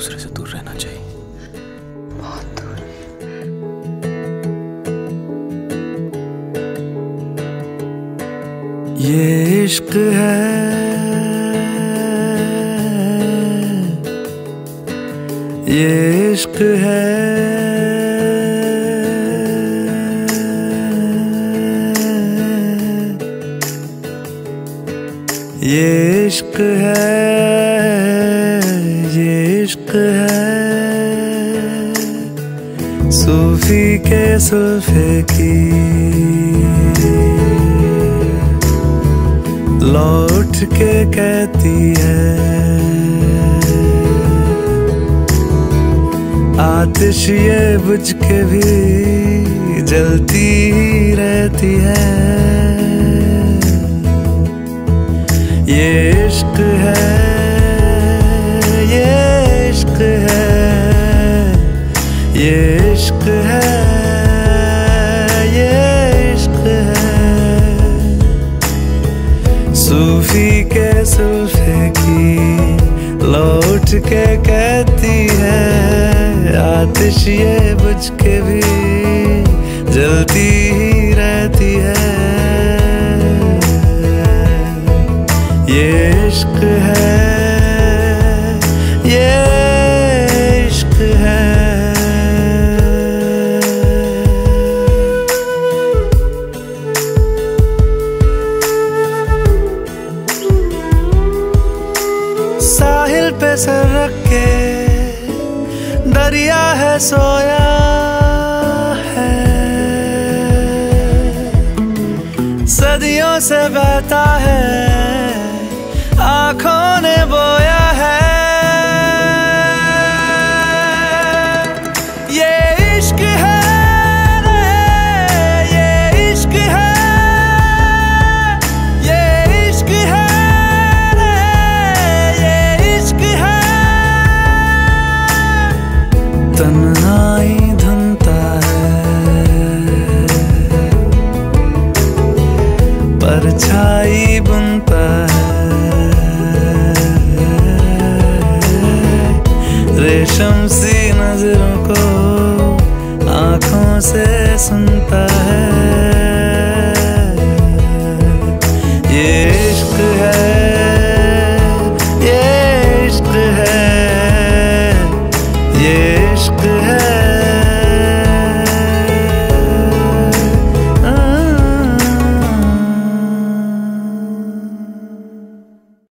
दूसरे से दूर रहना चाहिए। बहुत दूर। ये इश्क है, ये इश्क है, ये इश्क है, ये इश्क है। सूफी के सुल्फे की लौट के कहती है, आतिश ये बुझ के भी जलती ही रहती है। ये इश्क है, ये इश्क है, ये इश्क है, ये इश्क है। सूफी के सुल्फे की लौट के कहती है, आतिश ये बुझ के भी जलती ही रहती है। ये इश्क है, ये इश्क है। साहिल पे सर रख के दरिया है सोया है, सदियों से बहता है